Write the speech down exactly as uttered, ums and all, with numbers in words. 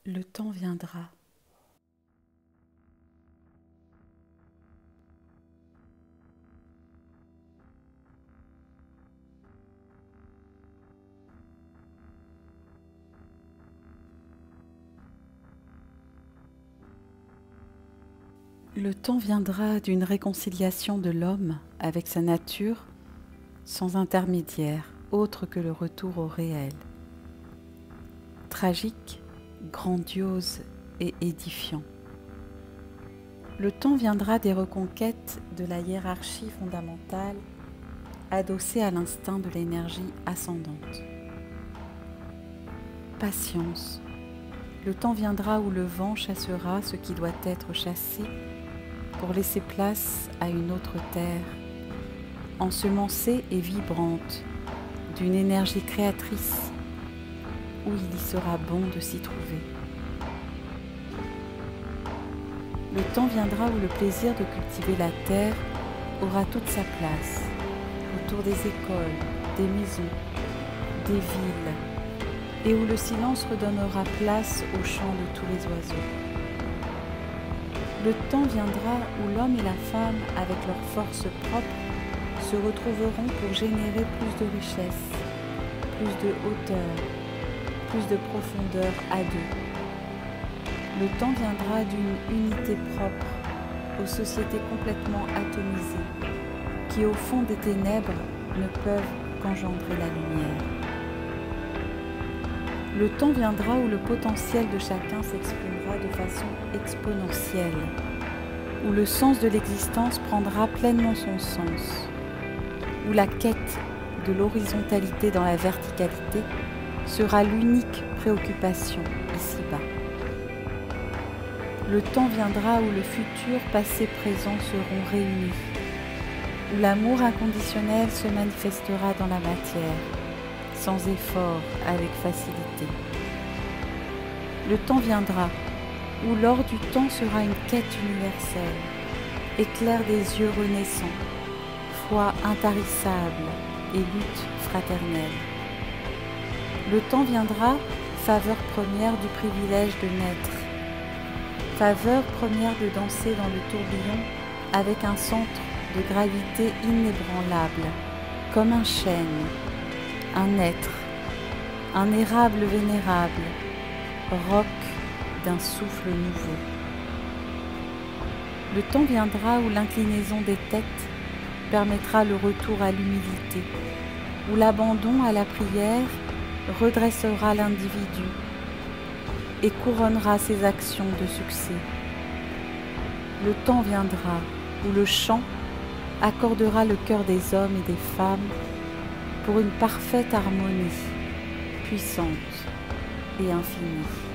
Le temps viendra. Le temps viendra d'une réconciliation de l'homme avec sa nature sans intermédiaire autre que le retour au réel. Tragique, grandiose et édifiant. Le temps viendra des reconquêtes de la hiérarchie fondamentale adossée à l'instinct de l'énergie ascendante. Patience. Le temps viendra où le vent chassera ce qui doit être chassé pour laisser place à une autre terre, ensemencée et vibrante d'une énergie créatrice où il y sera bon de s'y trouver. Le temps viendra où le plaisir de cultiver la terre aura toute sa place, autour des écoles, des maisons, des villes, et où le silence redonnera place au chant de tous les oiseaux. Le temps viendra où l'homme et la femme, avec leurs forces propres, se retrouveront pour générer plus de richesse, plus de hauteur, plus de profondeur à deux. Le temps viendra d'une unité propre aux sociétés complètement atomisées, qui au fond des ténèbres ne peuvent qu'engendrer la lumière. Le temps viendra où le potentiel de chacun s'exprimera de façon exponentielle, où le sens de l'existence prendra pleinement son sens, où la quête de l'horizontalité dans la verticalité sera l'unique préoccupation ici-bas. Le temps viendra où le futur, passé, présent seront réunis, où l'amour inconditionnel se manifestera dans la matière, sans effort, avec facilité. Le temps viendra où l'or du temps sera une quête universelle, éclair des yeux renaissants, foi intarissable et lutte fraternelle. Le temps viendra, faveur première du privilège de naître, faveur première de danser dans le tourbillon avec un centre de gravité inébranlable, comme un chêne, un être, un érable vénérable, roc d'un souffle nouveau. Le temps viendra où l'inclinaison des têtes permettra le retour à l'humilité, où l'abandon à la prière redressera l'individu et couronnera ses actions de succès. Le temps viendra où le chant accordera le cœur des hommes et des femmes pour une parfaite harmonie, puissante et infinie.